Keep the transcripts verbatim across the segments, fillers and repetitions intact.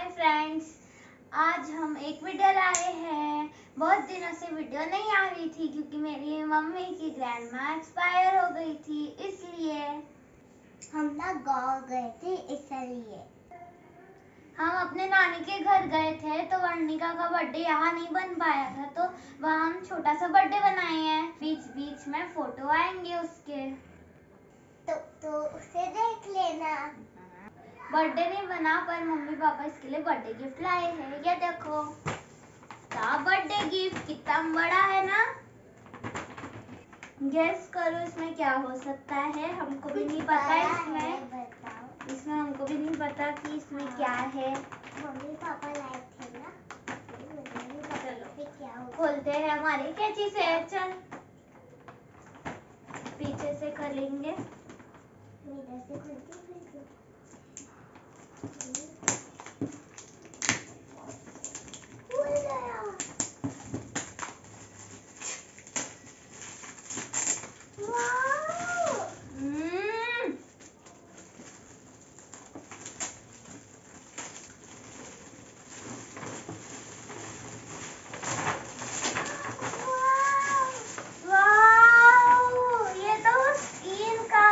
Hi friends, आज हम एक वीडियो लाए हैं। बहुत दिनों से वीडियो नहीं आ रही थी क्योंकि मेरी मम्मी की ग्रैंडमा एक्सपायर हो गई थी, इसलिए हम ना गाँव गए थे। इसलिए हम अपने नानी के घर गए थे, तो वर्णिका का बर्थडे यहाँ नहीं बन पाया था, तो वहाँ हम छोटा सा बर्थडे बनाए हैं। बीच बीच में फोटो आएंगे उसके, तो तो उसे देख लेना। बर्थडे नहीं बना पर मम्मी पापा इसके लिए बर्थडे गिफ्ट लाए हैं। ये देखो, बर्थडे गिफ्ट कितना बड़ा है ना। गेस करो इसमें क्या हो सकता है। हमको भी नहीं पता इसमें बताओ। इसमें हमको भी नहीं पता कि इसमें क्या है। मम्मी पापा लाए थे ना, चलो क्या हो खोलते हैं हमारी कैंची से। चल पीछे से खोलेंगे। इधर से खुलती खुलती खुल गया। वाओ! Hmm wow! ये तो स्कीन का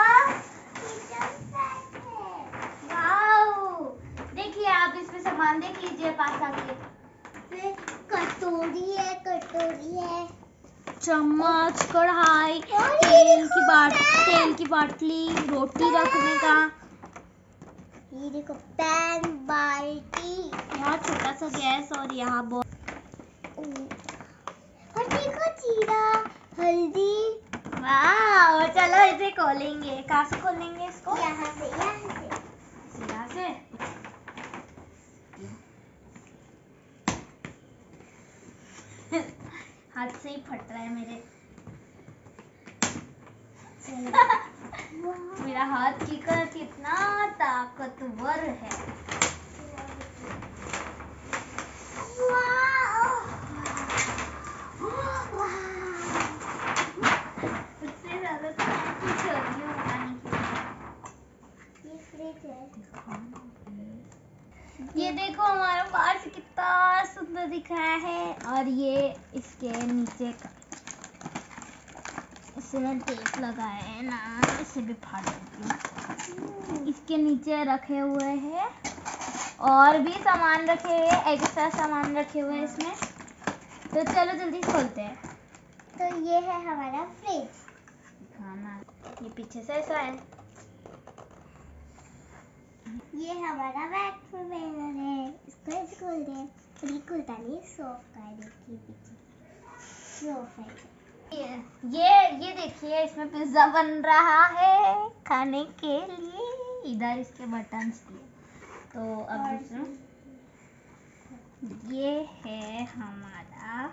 वाओ! देखिए, आप इसमें सामान देख लीजिए पास आके। फिर कटोरी है, कटोरी है, चम्मच, कढ़ाई, और तेल की बाट पैन। तेल की बाटली, रोटी रखने का। ये देखो पैन, बाल्टी, यहाँ छोटा सा गैस और यहाँ बहुत। और देखो जीरा, हल्दी। वाह! चलो इसे खोलेंगे। कहाँ से खोलेंगे इसको? यहाँ से, यहाँ से। यहाँ से। हाथ से ही फट रहा है मेरे। मेरा हाथ की कर कितना ताकतवर है। उससे ज्यादा तो मैं कुछ हो रही हूँ बताने की। ये फ्रिज है। ये देखो हमारा पार्ट कितना सुंदर दिख रहा है। और ये इसके नीचे का इसमें टेप लगाया है ना, इसे भी फाड़ देती हूँ। इसके नीचे रखे हुए हैं और भी सामान रखे हुए, एक्स्ट्रा सामान रखे हुए हैं इसमें। तो चलो जल्दी खोलते हैं। तो ये है हमारा फ्रिज। खाना ये पीछे से ऐसा है। ये हमारा वैक्यूम है, इसको ऐसे खोलते हैं। और ये खुलता नहीं, सोफ का है। देखिए पीछे सोफ है। ये ये ये देखिए, इसमें पिज्जा बन रहा है खाने के लिए। इधर इसके बटन्स दिए। तो अब दूसरा ये है हमारा,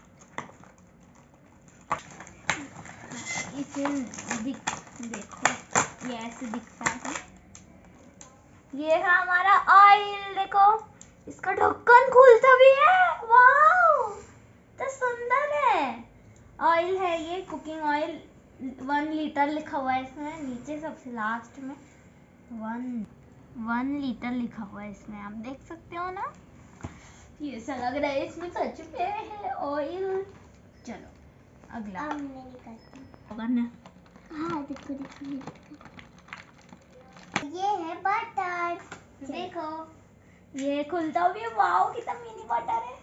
इसे दिख देखो, ये ऐसे दिखता है। ये है हमारा ऑयल। देखो इसका ढक्कन खुलता भी है। वाओ! तो सुंदर है। ऑयल है ये, कुकिंग ऑयल। वन लीटर लिखा हुआ है इसमें नीचे सबसे लास्ट में। वन वन लीटर लिखा हुआ है इसमें, आप देख सकते हो ना। ये ऐसा लग रहा है इसमें सच में है ऑयल। चलो अगला अब मैं निकालती हूँ। होगा ना। हाँ देखो देखो, ये देखो। ये है बटर। देखो ये खुलता भी है। वाओ! कितना मिनी बटर है।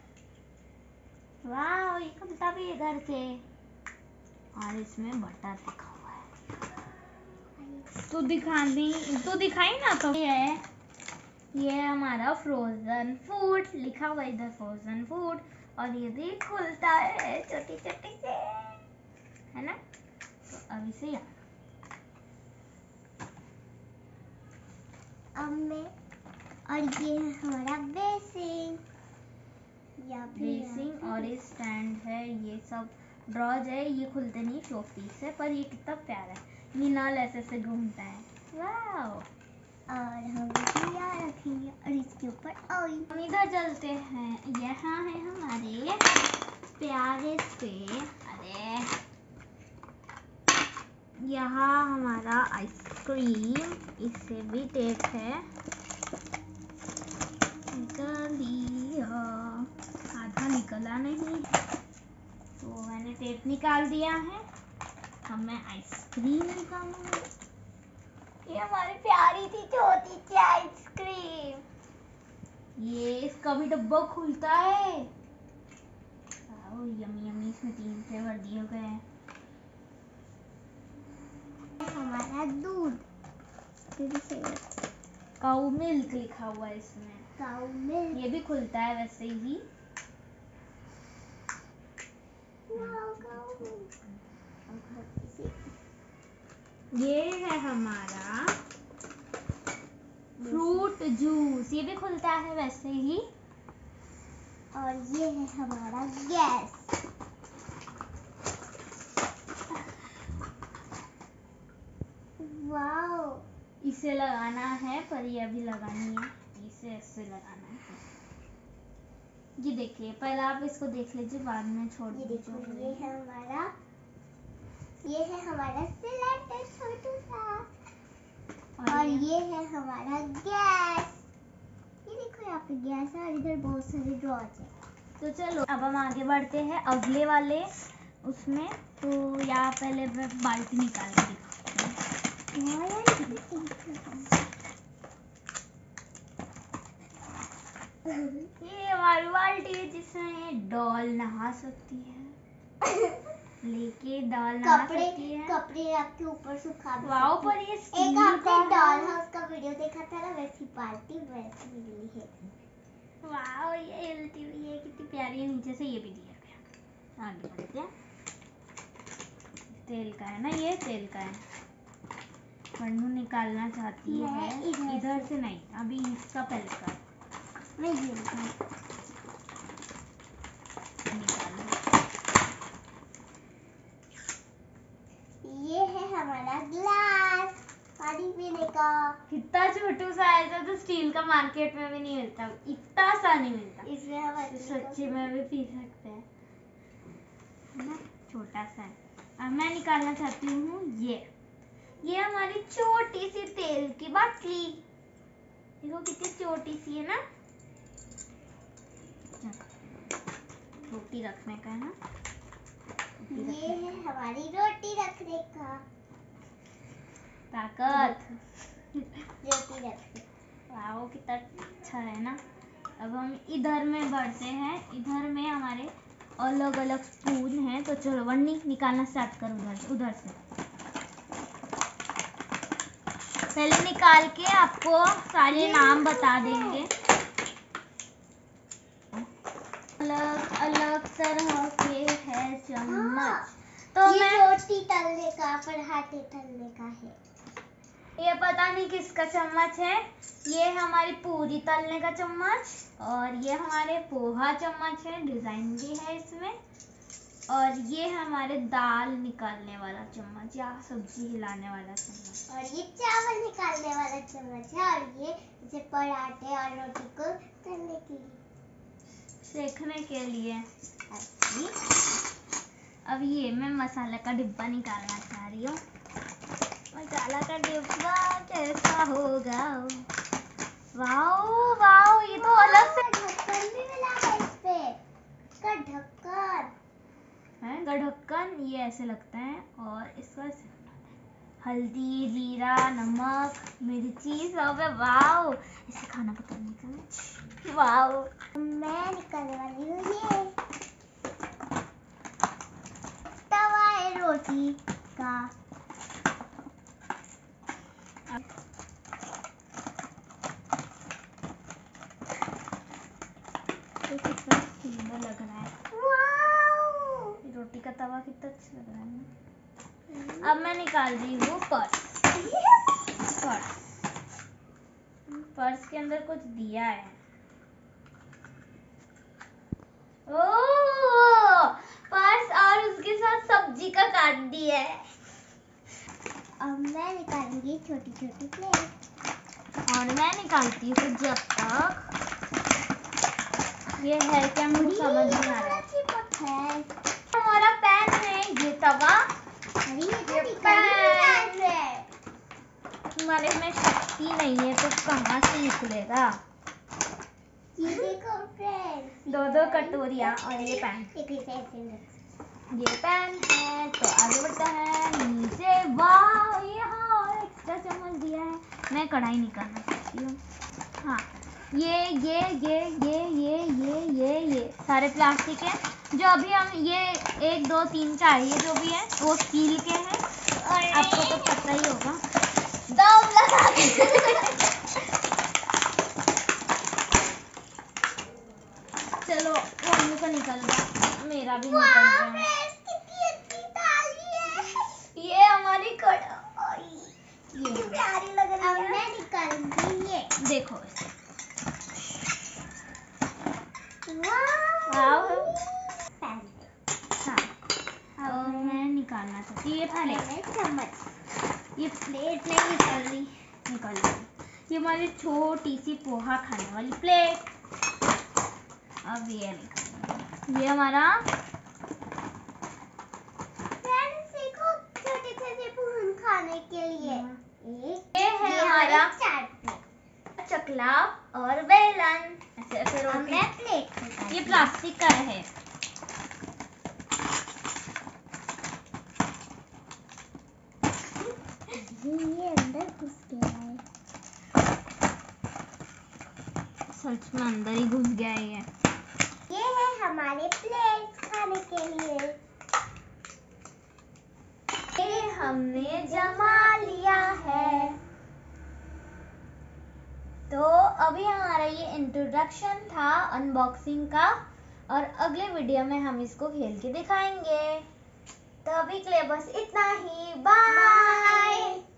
वाह! ये खुलता भी है इधर से और इसमें बटर लिखा हुआ है। तू दिखा दी तू दिखाई ना। तो ये है ये हमारा फ्रोजन फूड लिखा हुआ है इधर, फ्रोजन फूड। और ये भी खुलता है छोटी छोटी से, है ना। तो अब इसे यहाँ अब मैं, और ये है हमारा बेसिन। बेसिंग और ये स्टैंड है। ये सब ड्रॉज है, ये खुलते नहीं शो पीस है, पर ये कितना प्यारा है। मीनाल ऐसे से घूमता है। वाह! और हम यहाँ रखेंगे और इसके ऊपर ऑयल। हम इधर चलते हैं। यहाँ है हमारे प्यारे से, अरे यहाँ हमारा आइसक्रीम, इससे भी टेप है। निकला नहीं, तो मैंने टेप निकाल दिया है। अब मैं आइसक्रीम निकालूंगी। ये हमारी प्यारी सी छोटी सी आइसक्रीम। ये इसका भी डब्बा खुलता है। यमी यमी, इसमें तीन फ्लेवर दिए गए हैं। हमारा दूध, काऊ मिल्क लिखा हुआ है इसमें। काऊ मिल्क, ये भी खुलता है वैसे ही। वाओ, काऊ मिल्क। ये है हमारा फ्रूट जूस, ये भी खुलता है वैसे ही। और ये है हमारा गैस। वाओ, इसे लगाना है, पर ये अभी लगानी है, इसे ऐसे लगाना है। ये देखिए, पहले आप इसको देख लीजिए, बाद में छोड़ ये देखो, दीजिए। ये है हमारा ये है हमारा सिलेंडर छोटा सा। और, और ये है हमारा गैस। ये देखो, यहाँ पे गैस है और इधर बहुत सारे ड्रॉज है। तो चलो अब हम आगे बढ़ते हैं अगले वाले उसमें। तो यहाँ पहले मैं बाल्टी निकाल के दिखाती हूँ। ये हमारी बाल्टी है जिसमें डॉल नहा सकती है। लेके डॉल नहा सकती है। कपड़े रख के ऊपर सुखा भी वाओ, सकती पर ये एक स्टील आपने का डॉल है। हाउस का वीडियो देखा था ना, वैसी बाल्टी वैसी मिली है। वाओ, ये हिलती हुई है, कितनी प्यारी है। नीचे से ये भी दिया गया। आगे बढ़ते हैं। तेल का है ना, ये तेल का है। मन्नू निकालना चाहती है इधर, इधर से नहीं, अभी इसका पहले का मैं ये निकाल। ये है हमारा ग्लास पानी पीने का। कितना छोटू सा है, ऐसा तो स्टील का मार्केट में भी नहीं मिलता, इतना सा नहीं मिलता। इसमें हम सच्ची में भी पी सकते हैं, है ना, छोटा सा है। अब मैं निकालना चाहती हूँ ये ये हमारी छोटी सी तेल की बाटली। देखो कितनी छोटी सी है ना। रोटी रखने का है ना। ये है हमारी रोटी रखने का ताकत। रोटी रखने। वाओ, कितना अच्छा है ना। अब हम इधर में बढ़ते हैं। इधर में हमारे अलग अलग स्पून हैं। तो चलो वन्नी निकालना स्टार्ट करो उधर उधर से। पहले निकाल के आपको सारे नाम बता देंगे। अलग अलग तरह के है चम्मच। हाँ, तो ये मैं रोटी तलने का, पराठे तलने का है। ये पता नहीं किसका चम्मच है। ये हमारी पूरी तलने का चम्मच, और ये हमारे पोहा चम्मच है, डिजाइन भी है इसमें। और ये हमारे दाल निकालने वाला चम्मच या सब्जी हिलाने वाला चम्मच। और ये चावल निकालने वाला चम्मच है। और ये इसे पराठे और रोटी को तलने के लिए, सेकने के लिए। अब ये मैं मसाला का डिब्बा निकालना चाह रही हूँ। मसाला का डिब्बा कैसा होगा। वाओ वाओ, ये तो अलग से ढक्कन भी मिला है इस पे। इसका ढक्कन है, ढक्कन ये ऐसे लगता है। और इसका हल्दी, जीरा, नमक, मिर्ची सब है। वाओ, इसे खाना पकाने का। वाओ, मैं निकालने वाली हूँ ये तवा है रोटी का। तो कितना सुंदर लग रहा है। वाओ, रोटी का तवा कितना अच्छा लग रहा है ना। अब मैं निकाल रही हूँ पर्स। पर्स पर्स के अंदर कुछ दिया है। ओह, पर्स और उसके साथ सब्जी का काट दिया है। अब मैं निकालूंगी छोटी छोटी प्लेट। और मैं निकालती हूँ जब तक ये है क्या मुझे समझ नहीं आ रहा है। हमारा पैन है, ये तवा, ये पैन है। तुम्हारे में शक्ति नहीं है तो कहाँ से निकलेगा। ये देखो फ्रेंड्स, दो दो कटोरियाँ और ये पैन, ये पैन है। तो आगे बढ़ता है नीचे। वाह, यहाँ और एक्स्ट्रा चम्मच दिया है। मैं कढ़ाई निकालना चाहती हूँ। हाँ, ये ये ये ये ये ये ये ये सारे प्लास्टिक है। जो अभी हम ये एक दो तीन चार ये जो भी है वो स्टील के हैं। आपको तो पता ही होगा। दम लगा के चलो मम्मी का निकल गया, मेरा भी निकल गया। ये हमारी कढ़ाई ये प्यारी लग रही है। अब मैं निकालूंगी ये। देखो वाव। हाँ, अब मैं निकालना चाहती हूँ। ये पहले चम्मच, ये प्लेट नहीं निकल रही, निकल रही। ये हमारी छोटी सी पोहा खाने वाली प्लेट। अब ये निकाल, ये हमारा छोटे छोटे पोहा खाने के लिए। ये है हमारा चकला और बेलन। ऐसे ऐसे रोटी। मैं प्लेट ये प्लास्टिक का है। ये अंदर घुस गया है। सच में अंदर ही घुस गया है ये। ये है हमारे प्लेट खाने के लिए। ये हमने जमा लिया है। तो अभी हमारा ये इंट्रोडक्शन था अनबॉक्सिंग का, और अगले वीडियो में हम इसको खेल के दिखाएंगे। तो अभी के लिए बस इतना ही। बाय।